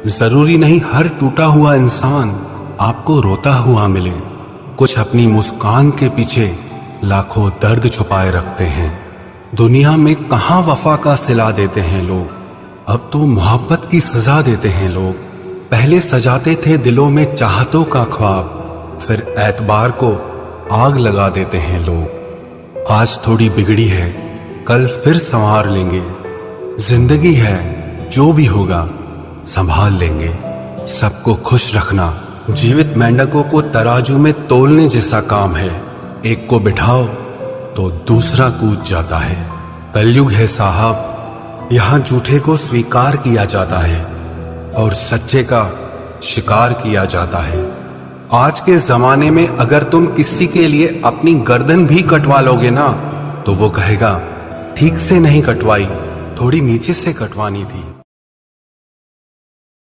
जरूरी नहीं हर टूटा हुआ इंसान आपको रोता हुआ मिले। कुछ अपनी मुस्कान के पीछे लाखों दर्द छुपाए रखते हैं। दुनिया में कहां वफा का सिला देते हैं लोग, अब तो मोहब्बत की सजा देते हैं लोग। पहले सजाते थे दिलों में चाहतों का ख्वाब, फिर एतबार को आग लगा देते हैं लोग। आज थोड़ी बिगड़ी है, कल फिर संवार लेंगे। जिंदगी है, जो भी होगा संभाल लेंगे। सबको खुश रखना जीवित मेंढकों को तराजू में तोलने जैसा काम है। एक को बिठाओ तो दूसरा कूद जाता है। कलयुग है साहब, यहाँ झूठे को स्वीकार किया जाता है और सच्चे का शिकार किया जाता है। आज के जमाने में अगर तुम किसी के लिए अपनी गर्दन भी कटवा लोगे ना, तो वो कहेगा ठीक से नहीं कटवाई, थोड़ी नीचे से कटवानी थी।